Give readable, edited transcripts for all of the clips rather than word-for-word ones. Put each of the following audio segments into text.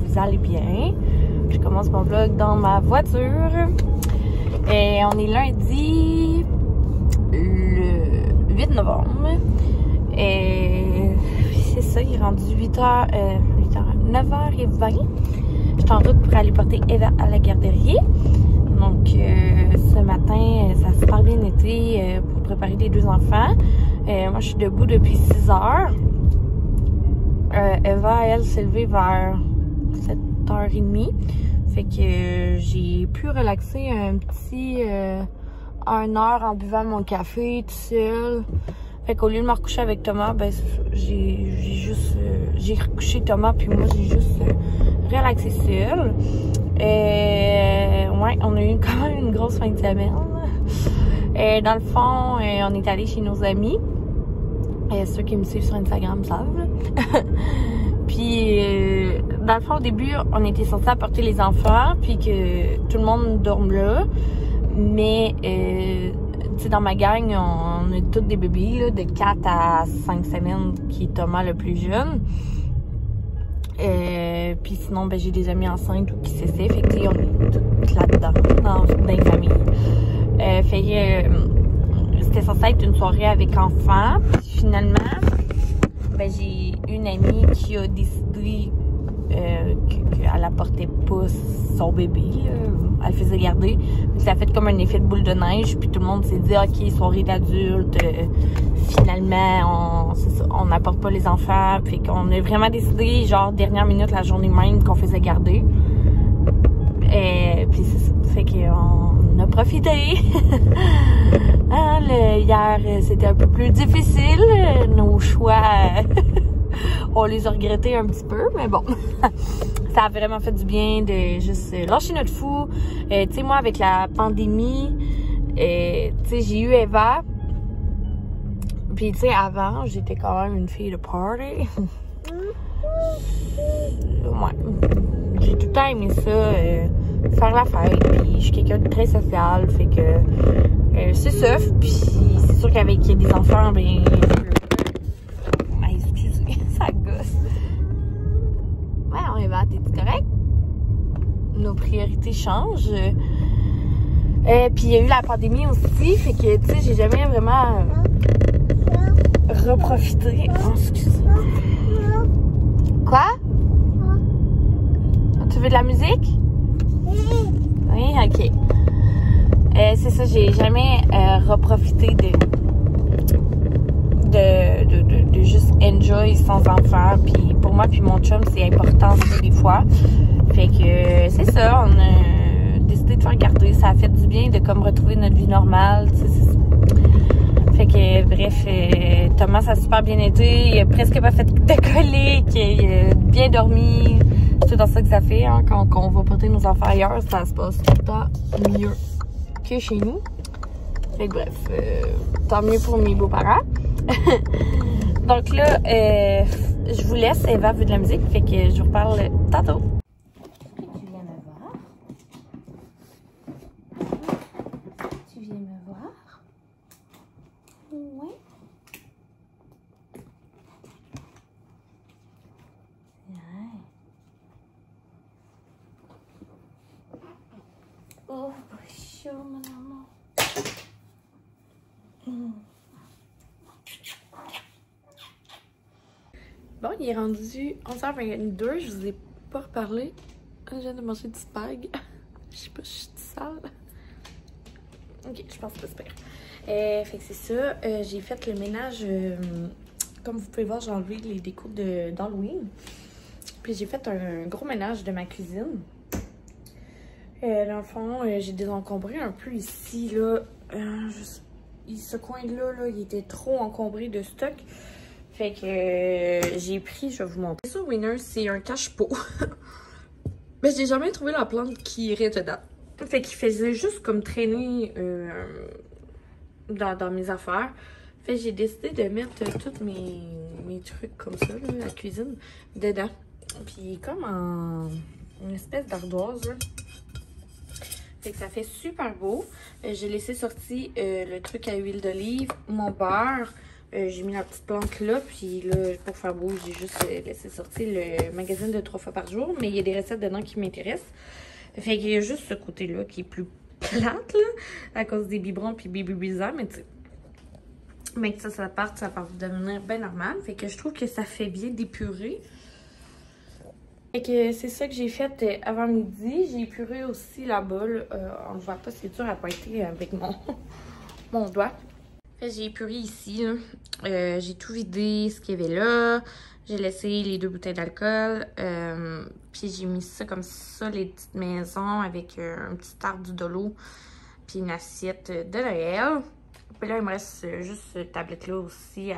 vous allez bien. Je commence mon vlog dans ma voiture. Et on est lundi le 8 novembre. Et c'est ça, il est rendu 9h20. Je suis en route pour aller porter Eva à la garderie. Donc ce matin, ça a super bien été pour préparer les deux enfants. Moi, je suis debout depuis 6 heures. Eva, elle, s'est levée vers 7h30. Fait que j'ai pu relaxer un petit 1 heure en buvant mon café tout seul. Fait qu'au lieu de me recoucher avec Thomas, ben j'ai recouché Thomas puis moi j'ai juste relaxé seul. Ouais, on a eu quand même une grosse fin de semaine. Dans le fond, on est allé chez nos amis. Ceux qui me suivent sur Instagram savent. Puis, dans le fond, au début, on était censé apporter les enfants, puis que tout le monde dorme là. Mais, tu sais, dans ma gang, on est tous des bébés, là, de 4 à 5 semaines, qui est Thomas le plus jeune. Puis sinon, ben, j'ai des amis enceintes ou qui s'essaient. Fait que, on est tous là-dedans, dans les familles. Fait que, c'était censé être une soirée avec enfants. Puis finalement, ben, j'ai une amie qui a décidé qu'elle apportait pas son bébé. Elle faisait garder. Puis ça a fait comme un effet de boule de neige. Puis tout le monde s'est dit, OK, soirée d'adulte. Finalement, on n'apporte pas les enfants. Puis qu'on a vraiment décidé, genre, dernière minute, la journée même, qu'on faisait garder. Puis c'est ça. Fait qu'on a profité. Hier, c'était un peu plus difficile. Nos choix, on les a regrettés un petit peu, mais bon. Ça a vraiment fait du bien de juste lâcher notre fou. Tu sais, moi, avec la pandémie, tu sais, j'ai eu Eva. Puis, tu sais, avant, j'étais quand même une fille de party. Ouais. J'ai tout le temps aimé ça, faire la fête. Puis, je suis quelqu'un de très social. Fait que, c'est ça. Puis, c'est sûr qu'avec des enfants, ben, excusez, ça gosse. Ouais, on Eva, t'es-tu correct? Nos priorités changent. Puis, il y a eu la pandémie aussi. Fait que, tu sais, j'ai jamais vraiment reprofité. Oh, excusez. Quoi? Tu veux de la musique? Oui, ok. C'est ça, j'ai jamais reprofité de juste enjoy sans enfant. Puis pour moi puis mon chum, c'est important ça, des fois. Fait que c'est ça, on a décidé de faire garder. Ça a fait du bien de comme retrouver notre vie normale. Fait que bref, Thomas a super bien été. Il a presque pas fait de colique. Il a bien dormi. C'est dans ça que ça fait, hein, quand on va porter nos enfants ailleurs, ça se passe tout le temps mieux que chez nous. Fait que bref, tant mieux pour mes beaux-parents. Donc là, je vous laisse. Eva veut de la musique, fait que je vous reparle tantôt. Tu viens me voir? Tu viens me voir? Oui. Oh, chaud, mon amour. Bon, il est rendu 11h22. Je vous ai pas reparlé. Je viens de manger du spag. Je sais pas, je suis sale. Ok, je pense que c'est pas super. Fait que c'est ça. J'ai fait le ménage. Comme vous pouvez voir, j'ai enlevé les décos d'Halloween. Puis j'ai fait un gros ménage de ma cuisine. Dans le fond, j'ai désencombré un peu ici, là. Ce coin-là, là, il était trop encombré de stock. Fait que j'ai pris, je vais vous montrer. Ça, Winner, c'est un cache-pot. Mais j'ai jamais trouvé la plante qui irait dedans. Fait qu'il faisait juste comme traîner dans mes affaires. Fait que j'ai décidé de mettre tous mes trucs comme ça, là, la cuisine, dedans. Puis comme en une espèce d'ardoise, là. Fait que ça fait super beau. J'ai laissé sortir le truc à huile d'olive, mon beurre, j'ai mis la petite plante là, puis là, pour faire beau, j'ai juste laissé sortir le magazine de 3 fois par jour, mais il y a des recettes dedans qui m'intéressent. Fait qu'il y a juste ce côté-là qui est plus plate, là, à cause des biberons puis bébé bizarre, mais tu sais. Mais que ça part, ça va devenir bien normal. Fait que je trouve que ça fait bien d'épurer. Fait que c'est ça que j'ai fait avant midi. J'ai épuré aussi la bolle. On ne voit pas, c'est dur à pointer avec mon doigt. Fait j'ai épuré ici. J'ai tout vidé ce qu'il y avait là. J'ai laissé les 2 bouteilles d'alcool. Puis j'ai mis ça comme ça, les petites maisons, avec un petit arbre du dolo. Puis une assiette de Noël. Puis là, il me reste juste cette tablette-là aussi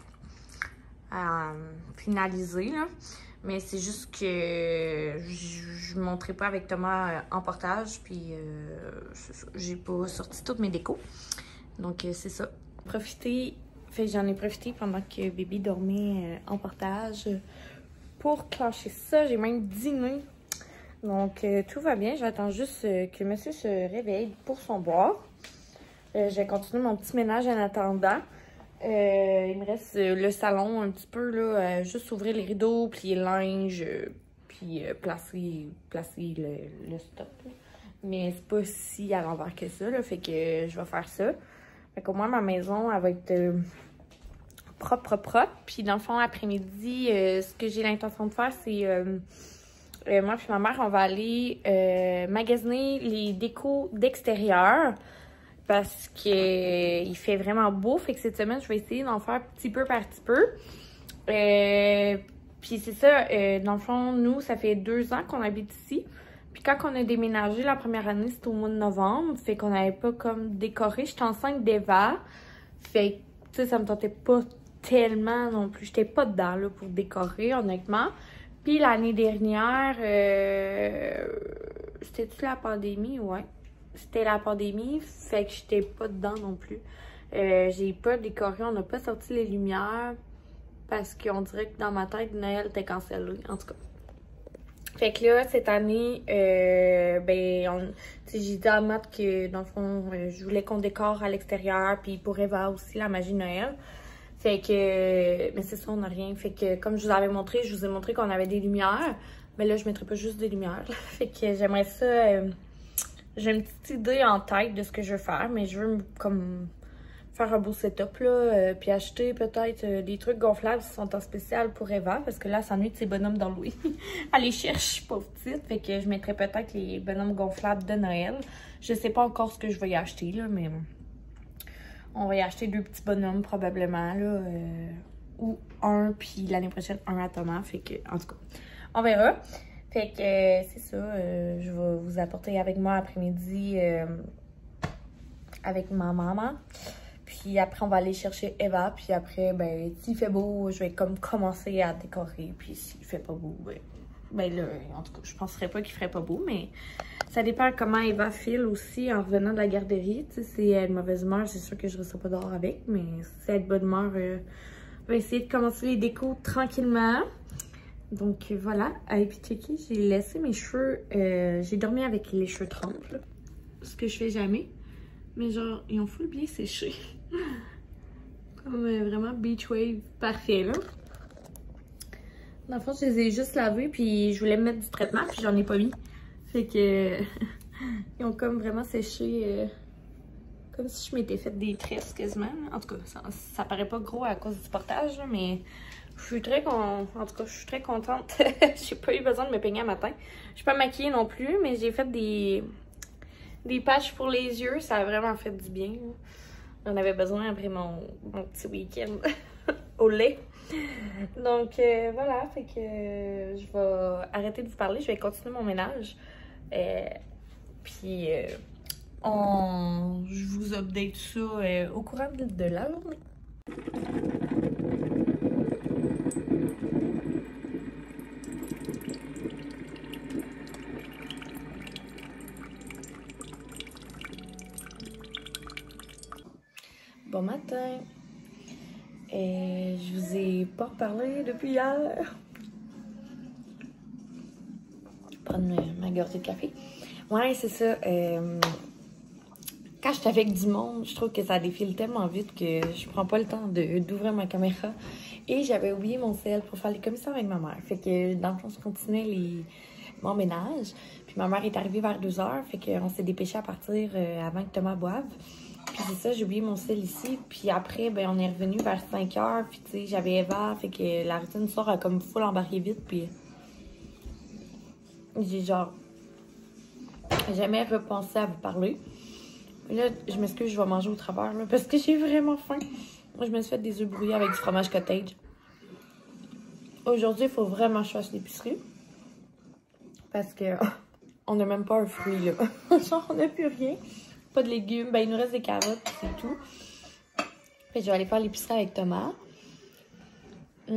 à finaliser, là. Mais c'est juste que je ne montrerai pas avec Thomas en portage. Puis j'ai pas sorti toutes mes décos. Donc c'est ça. J'en ai profité pendant que bébé dormait en portage pour clencher ça. J'ai même dîné. Donc tout va bien. J'attends juste que monsieur se réveille pour son boire. Je vais continuer mon petit ménage en attendant. Il me reste le salon un petit peu, là, juste ouvrir les rideaux, plier le linge, puis placer le stock. Là. Mais c'est pas si à l'envers que ça, là, fait que je vais faire ça. Fait qu'au moins ma maison, elle va être propre. Puis dans le fond, après-midi, ce que j'ai l'intention de faire, c'est... moi et ma mère, on va aller magasiner les décos d'extérieur. Parce qu'il fait vraiment beau. Fait que cette semaine, je vais essayer d'en faire petit peu par petit peu. Puis c'est ça, dans le fond, nous, ça fait 2 ans qu'on habite ici. Puis quand on a déménagé la première année, c'était au mois de novembre. Fait qu'on n'avait pas comme décoré. J'étais enceinte d'Eva. Fait que, tu sais, ça me tentait pas tellement non plus. J'étais pas dedans, là, pour décorer, honnêtement. Puis l'année dernière, c'était-tu la pandémie? Ouais. C'était la pandémie, fait que j'étais pas dedans non plus. J'ai pas décoré, on n'a pas sorti les lumières parce qu'on dirait que dans ma tête, Noël était cancellé, en tout cas. Fait que là, cette année, j'ai dit à Matt que, dans le fond, je voulais qu'on décore à l'extérieur, puis pour Eva aussi, la magie de Noël. Fait que, mais c'est ça, on n'a rien. Fait que, comme je vous avais montré, je vous ai montré qu'on avait des lumières. Mais là, je mettrai pas juste des lumières. Fait que j'aimerais ça... j'ai une petite idée en tête de ce que je veux faire, mais je veux comme faire un beau setup, là, puis acheter peut-être des trucs gonflables qui sont en spécial pour Eva, parce que là, elle s'ennuie de ses bonhommes d'Halloween. Elle les cherche, pauvre petite, fait que je mettrai peut-être les bonhommes gonflables de Noël. Je sais pas encore ce que je vais y acheter, là, mais on va y acheter 2 petits bonhommes probablement, là, ou un, puis l'année prochaine, un à Thomas, fait que, en tout cas, on verra. Fait que c'est ça, je vais vous apporter avec moi après-midi avec ma maman. Puis après, on va aller chercher Eva. Puis après, ben, s'il fait beau, je vais comme commencer à décorer. Puis s'il fait pas beau, ben là, en tout cas, je penserais pas qu'il ferait pas beau. Mais ça dépend comment Eva file aussi en revenant de la garderie. Tu sais, si elle est de mauvaise humeur, c'est sûr que je ne resterai pas dehors avec. Mais si elle est de bonne humeur, je vais essayer de commencer les décos tranquillement. Donc voilà, et puis checker, j'ai laissé mes cheveux, j'ai dormi avec les cheveux trempes, là, ce que je fais jamais, mais genre, ils ont full bien séché, comme vraiment beach wave parfait, là. Dans le fond, je les ai juste lavés, puis je voulais mettre du traitement, puis j'en ai pas mis, fait que, ils ont comme vraiment séché, comme si je m'étais fait des tresses quasiment, en tout cas, ça paraît pas gros à cause du portage, là, mais... Je suis très contente. J'ai pas eu besoin de me peigner un matin. Je suis pas maquillée non plus, mais j'ai fait des patchs pour les yeux. Ça a vraiment fait du bien. J'en avais besoin après mon petit week-end au lait. Donc voilà, fait que je vais arrêter de vous parler. Je vais continuer mon ménage. Puis je vous update ça au courant de la journée. Bon matin. Je vous ai pas reparlé depuis hier. Je vais prendre ma gorgée de café. Ouais, c'est ça. quand je suis avec du monde, je trouve que ça défile tellement vite que je prends pas le temps d'ouvrir ma caméra. Et j'avais oublié mon sel pour faire les commissions avec ma mère. Fait que dans le fond, je continuais mon ménage. Puis ma mère est arrivée vers 2h. Fait qu'on s'est dépêché à partir avant que Thomas boive. Puis c'est ça, j'ai oublié mon sel ici. Puis après, ben on est revenu vers 5h. Puis tu sais, j'avais Eva. Fait que la routine du soir a comme full embarqué vite. Puis j'ai genre jamais repensé à vous parler. Là, je m'excuse, je vais manger au travers là, parce que j'ai vraiment faim. Moi, je me suis fait des œufs brouillés avec du fromage cottage. Aujourd'hui, il faut vraiment que je fasse l'épicerie. Parce que on n'a même pas un fruit là. Genre, on n'a plus rien. Pas de légumes. Ben, il nous reste des carottes, c'est tout. Fait que je vais aller faire l'épicerie avec Thomas. Il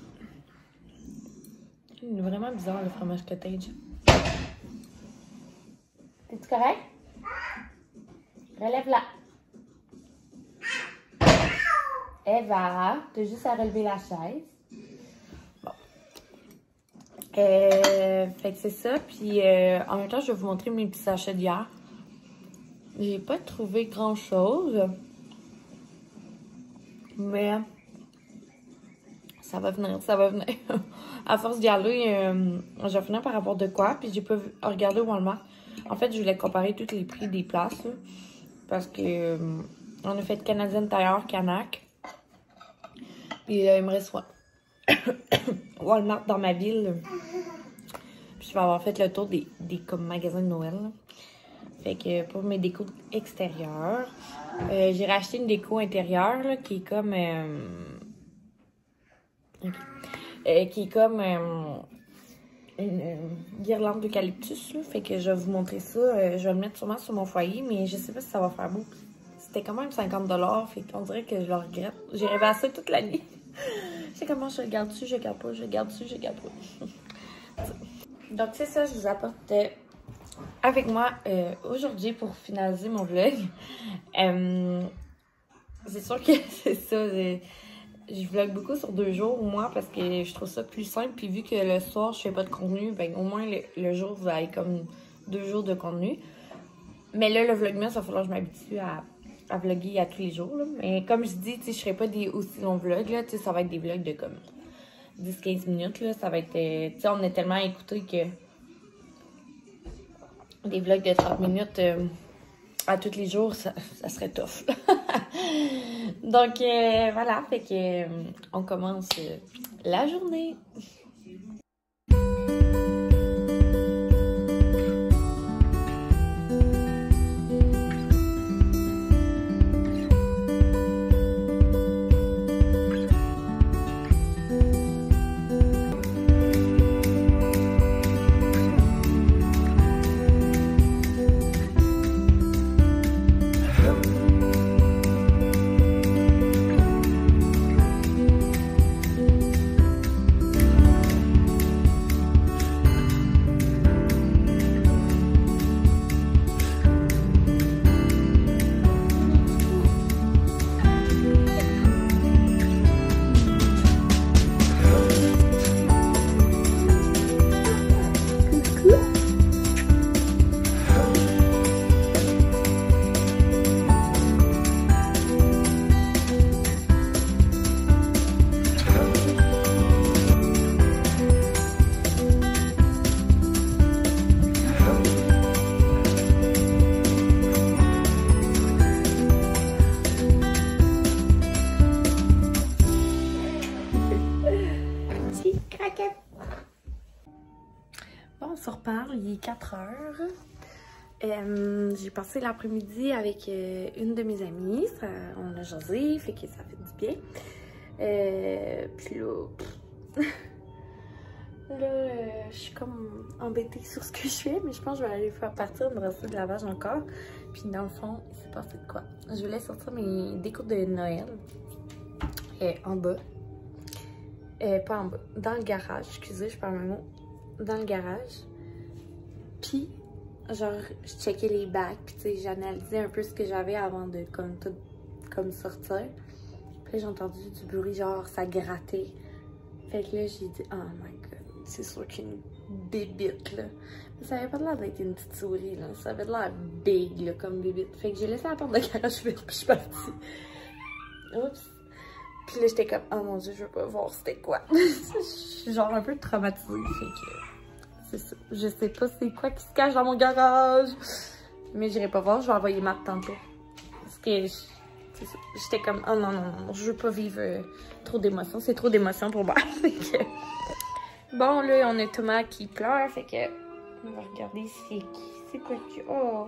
est vraiment bizarre le fromage cottage. T'es-tu correct? Relève-la. Eva, t'as juste à relever la chaise. Bon. Fait que c'est ça. Puis en même temps, je vais vous montrer mes petits sachets d'hier. J'ai pas trouvé grand-chose. Mais ça va venir, ça va venir. À force d'y aller, je vais finir par avoir de quoi. Puis j'ai pas regardé Walmart. En fait, je voulais comparer tous les prix des places. Là, parce que on a fait Canadian Tire, Canac. Puis il me reste Walmart dans ma ville. Puis je vais avoir fait le tour des comme magasins de Noël. Là. Fait que pour mes décos extérieures, j'ai racheté une déco intérieure là, qui est comme qui est comme une guirlande d'eucalyptus. Fait que je vais vous montrer ça. Je vais le mettre sûrement sur mon foyer, mais je sais pas si ça va faire beau. C'était quand même 50 $. Fait qu'on dirait que je le regrette. J'ai rêvé à ça toute la nuit. Je sais comment je regarde dessus, je regarde pas, je regarde dessus, je regarde pas. Donc c'est ça, je vous apporte avec moi aujourd'hui pour finaliser mon vlog. C'est sûr que c'est ça. Je vlog beaucoup sur 2 jours, moi, parce que je trouve ça plus simple. Puis vu que le soir, je fais pas de contenu, ben au moins le jour, vous avez comme 2 jours de contenu. Mais là, le vlogmas, ça va falloir que je m'habitue à vlogger à tous les jours. Là. Mais comme je dis, je ferai pas des aussi longs vlogs. Là, ça va être des vlogs de comme 10-15 minutes. Là. Ça va être. On est tellement écoutés que des vlogs de 30 minutes à tous les jours, ça serait tough. Donc voilà, fait que on commence la journée. Bon, on se reparle, il est 4h. J'ai passé l'après-midi avec une de mes amies. On a jasé, fait que ça fait du bien. Puis là, je suis comme embêtée sur ce que je fais, mais je pense que je vais aller faire partir me brosser de lavage encore. Puis dans le fond, il s'est passé de quoi? Je voulais sortir mes décos de Noël en bas. Pas en bas, dans le garage, excusez, je parle un mot. Dans le garage. Puis, genre, je checkais les bacs, puis tu sais, j'analysais un peu ce que j'avais avant de comme sortir. Puis là, j'ai entendu du bruit, genre, ça grattait. Fait que là, j'ai dit, oh my god. c'est sûr qu'il y a une bébite, là. Mais ça avait pas l'air d'être une petite souris, là. Ça avait l'air big, là, comme bébite. Fait que j'ai laissé la porte de garage ouverte, puis je suis partie. Oups. Puis là, j'étais comme, oh mon Dieu, je veux pas voir c'était quoi. Je suis genre un peu traumatisée, fait que c'est ça. Je sais pas c'est quoi qui se cache dans mon garage. Mais j'irai pas voir, je vais envoyer Marc tantôt. Parce que j'étais comme, oh non, non, non, je veux pas vivre trop d'émotions. C'est trop d'émotions pour moi. Fait que... Bon, là, on a Thomas qui pleure, fait que on va regarder c'est quoi que... Oh!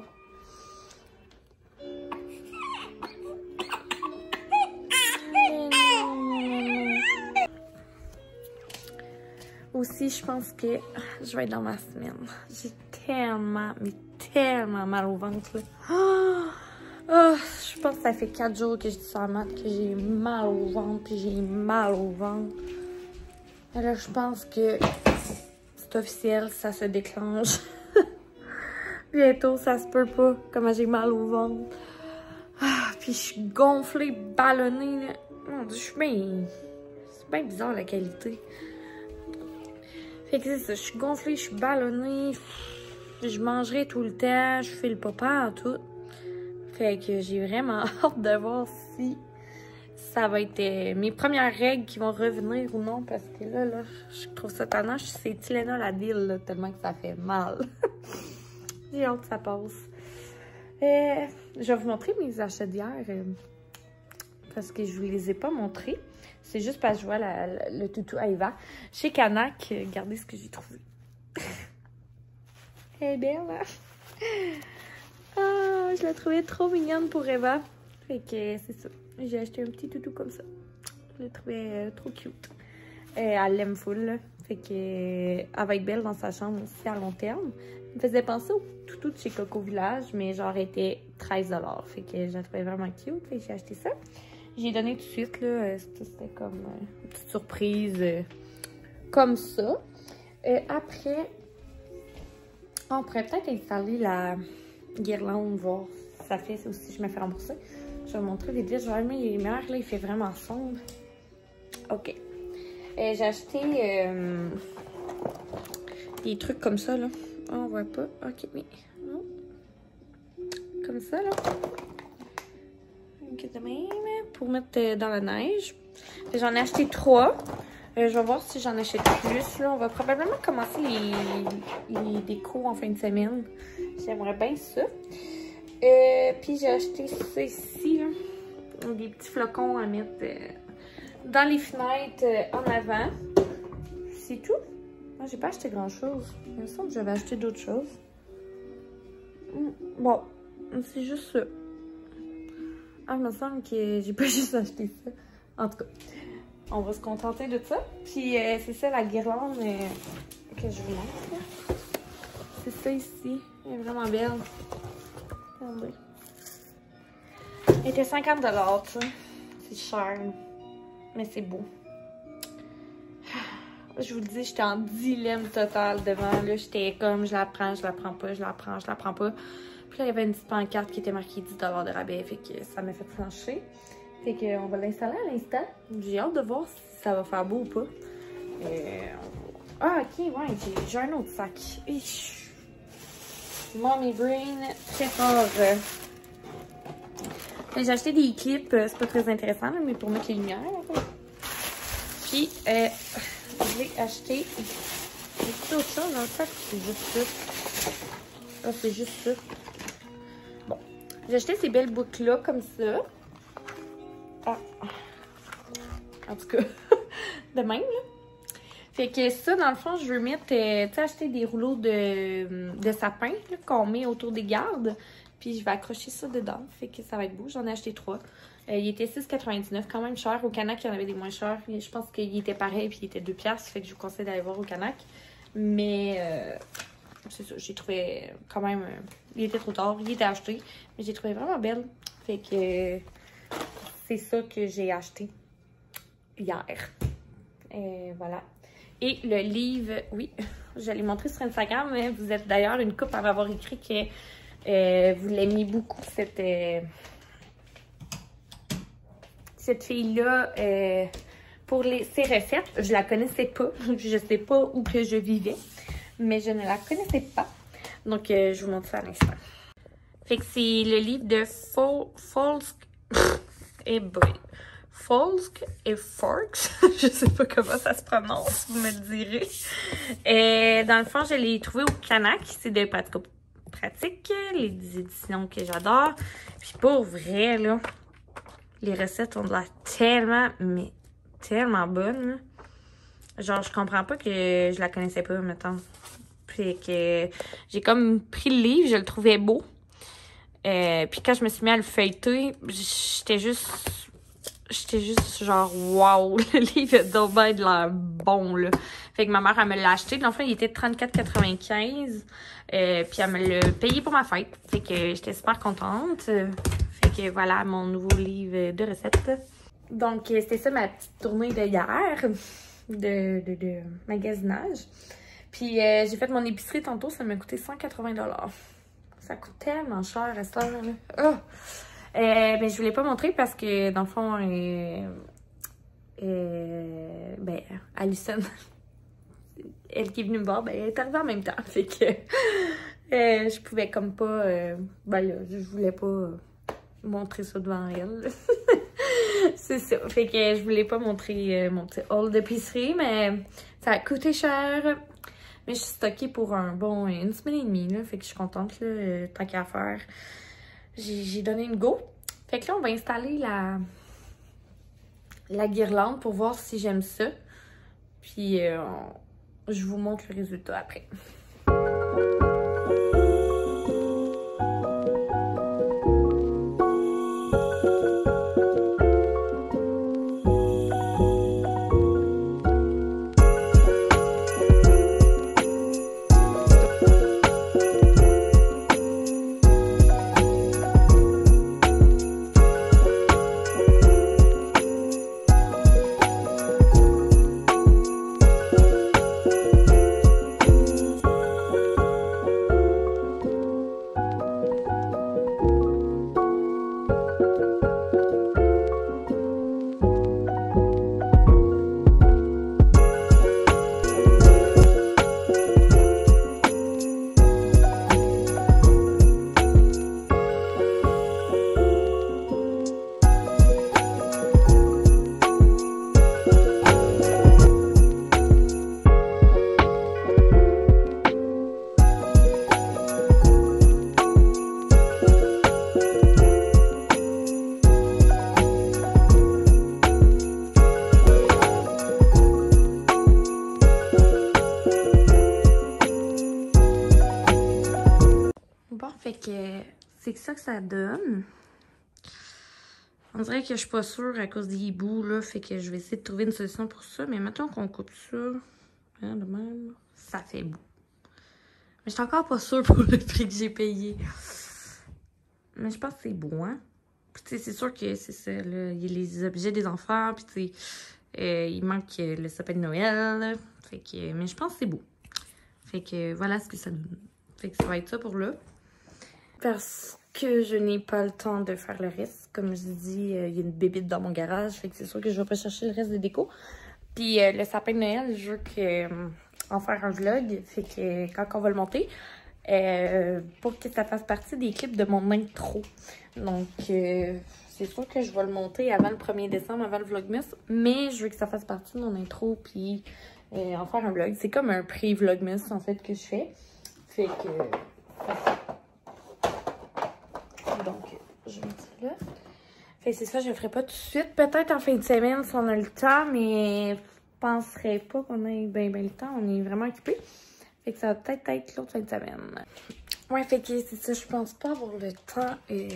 Aussi, je pense que je vais être dans ma semaine. J'ai tellement, mais tellement mal au ventre, là. Oh, je pense que ça fait 4 jours que je dis ça à Matt, que j'ai mal au ventre, puis j'ai mal au ventre. Alors, je pense que c'est officiel, ça se déclenche. Bientôt, ça se peut pas, comment j'ai mal au ventre. Ah, puis je suis gonflée, ballonnée, là. Mon Dieu, je suis bien... C'est bien bizarre, la qualité. Fait que c'est ça, je suis gonflée, je suis ballonnée. Je mangerai tout le temps, je fais le papa en tout. Fait que j'ai vraiment hâte de voir si ça va être mes premières règles qui vont revenir ou non. Parce que là, je trouve ça tannant. C'est Tylenol à deal, là, tellement que ça fait mal. J'ai hâte que ça passe. Je vais vous montrer mes achats d'hier. Parce que je vous les ai pas montrés. C'est juste parce que je vois le toutou à Eva. Chez Canac, regardez ce que j'ai trouvé. Elle est belle, hein? Ah, je la trouvais trop mignonne pour Eva. Fait que c'est ça. J'ai acheté un petit toutou comme ça. Je la trouvais trop cute. Elle l'aime full, là. Fait que elle va être belle dans sa chambre aussi à long terme. Elle me faisait penser au toutou de chez Coco Village, mais genre elle était 13 $. Fait que je la trouvais vraiment cute. Fait que j'ai acheté ça. J'ai donné tout de suite, là. C'était comme une petite surprise comme ça. Après, on pourrait peut-être installer la guirlande, voir si ça fait aussi, je me fais rembourser. Je vais vous montrer vite vite. Je vais allumer les lumières, là, il fait vraiment sombre. OK. J'ai acheté des trucs comme ça, là. Oh, on voit pas. OK, mais... Oh. Comme ça, là. De même, pour mettre dans la neige. J'en ai acheté 3. Je vais voir si j'en achète plus. Là. On va probablement commencer les décos en fin de semaine. J'aimerais bien ça. Puis j'ai acheté ça ici. Là. Des petits flocons à mettre dans les fenêtres en avant. C'est tout. Moi, j'ai pas acheté grand chose. Il me semble que j'avais acheté d'autres choses. Bon, c'est juste ça. Ah, il me semble que j'ai pas juste acheté ça. En tout cas, on va se contenter de ça. Puis c'est ça la guirlande que je vous montre. C'est ça ici. Elle est vraiment belle. Regardez. Elle était 50 $, tu sais. C'est cher. Mais c'est beau. Je vous le dis, j'étais en dilemme total devant. Là, j'étais comme, je la prends pas, je la prends pas. Puis là, il y avait une petite pancarte qui était marquée 10 $ de rabais, fait que ça m'a fait flancher. Fait qu'on va l'installer à l'instant. J'ai hâte de voir si ça va faire beau ou pas. Ah, ok, ouais, j'ai un autre sac. Mommy Brain, très fort. J'ai acheté des clips, c'est pas très intéressant, là, mais pour mettre les lumières. Puis, j'ai acheté autre chose dans le sac, c'est juste ça. Ah, c'est juste ça. Bon. J'ai acheté ces belles boucles-là, comme ça. Ah. En tout cas, de même, là. Fait que ça, dans le fond, je veux mettre, tu sais, acheter des rouleaux de sapin qu'on met autour des gardes. Puis je vais accrocher ça dedans. Fait que ça va être beau. J'en ai acheté 3. Il était 6,99, quand même cher. Au Canac, il y en avait des moins chers. Je pense qu'il était pareil, puis il était 2 $. Fait que je vous conseille d'aller voir au Canac. Mais c'est ça, j'ai trouvé quand même... il était trop tard, il était acheté. Mais j'ai trouvé vraiment belle. Fait que c'est ça que j'ai acheté hier. Et voilà. Et le livre, oui, je l'ai montré sur Instagram, mais vous êtes d'ailleurs une couple à m'avoir écrit que vous l'aimiez beaucoup, cette fille-là, pour ces recettes, je la connaissais pas. Je sais pas où que je vivais, mais je ne la connaissais pas. Donc, je vous montre ça à l'instant. Fait que c'est le livre de Folsk et boy. Folsk et Forks. Je sais pas comment ça se prononce, vous me le direz. Dans le fond, je l'ai trouvé au Canac. C'est de pratico-pratique, les éditions que j'adore. Puis pour vrai, là, les recettes ont l'air tellement, mais tellement bonnes. Genre, je comprends pas que je la connaissais pas, mettons. Puis que j'ai comme pris le livre, je le trouvais beau. Puis quand je me suis mis à le feuilleter, j'étais juste genre wow, le livre a donc bien de l'air bon là. Fait que ma mère elle me l'a acheté, dans le fond il était 34,95 puis elle me l'a payé pour ma fête. Fait que j'étais super contente. Fait que voilà mon nouveau livre de recettes. Donc c'était ça ma petite tournée de hier de magasinage. Puis j'ai fait mon épicerie tantôt, ça m'a coûté 180 $. Ça coûte tellement cher à cette heure-là. Oh! Ben, je voulais pas montrer parce que, dans le fond, ben, Alison, elle qui est venue me voir, ben, elle est arrivée en même temps. Fait que je pouvais comme pas... ben là, je voulais pas montrer ça devant elle. C'est ça. Fait que je voulais pas montrer mon petit haul d'épicerie, mais ça a coûté cher. Mais je suis stockée pour un bon une semaine et demie, là. Fait que je suis contente, là, tant qu'à faire. J'ai donné une go. Fait que là, on va installer la guirlande pour voir si j'aime ça. Puis, je vous montre le résultat après. Fait que c'est ça que ça donne. On dirait que je suis pas sûre à cause des hiboux, là. Fait que je vais essayer de trouver une solution pour ça. Mais maintenant qu'on coupe ça, hein, de même, ça fait beau. Mais je suis encore pas sûre pour le prix que j'ai payé. Mais je pense que c'est beau, hein. Puis tu sais, c'est sûr que c'est ça, là. Il y a les objets des enfants, puis tu sais, il manque le sapin de Noël. Là. Fait que, mais je pense que c'est beau. Fait que voilà ce que ça donne. Fait que ça va être ça pour là. Parce que je n'ai pas le temps de faire le reste. Comme je dis, il y a une bébite dans mon garage. Fait que c'est sûr que je vais pas chercher le reste des décos. Puis le sapin de Noël, je veux en faire un vlog. Fait que quand on va le monter, pour que ça fasse partie des clips de mon intro. Donc, c'est sûr que je vais le monter avant le 1er décembre, avant le Vlogmas. Mais je veux que ça fasse partie de mon intro. Puis en faire un vlog. C'est comme un pré-Vlogmas en fait que je fais. Fait que... Donc, je vais mettre ça là. Fait que c'est ça, je le ferai pas tout de suite. Peut-être en fin de semaine si on a le temps, mais je penserais pas qu'on ait bien le temps. On est vraiment occupés. Fait que ça va peut-être être l'autre fin de semaine. Ouais, fait que c'est ça, je pense pas avoir le temps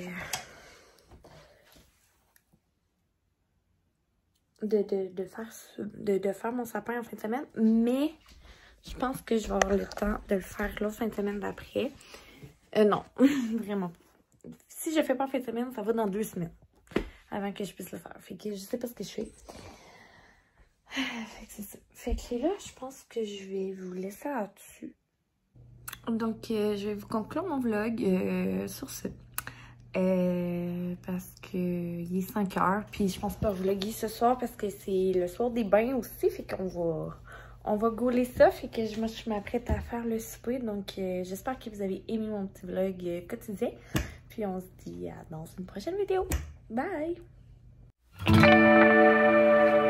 de faire mon sapin en fin de semaine. Mais je pense que je vais avoir le temps de le faire l'autre fin de semaine d'après. Non, vraiment pas. Si je le fais pas en fin de semaine, ça va dans 2 semaines avant que je puisse le faire. Fait que je sais pas ce que je fais. Fait que c'est ça. Fait que là, je pense que je vais vous laisser là-dessus. Donc, je vais vous conclure mon vlog sur ce. Parce que il est 5 heures. Puis je pense pas vlogger ce soir parce que c'est le soir des bains aussi. Fait on va gauler ça. Fait que je m'apprête à faire le souper. Donc j'espère que vous avez aimé mon petit vlog quotidien. Puis on se dit à dans une prochaine vidéo. Bye!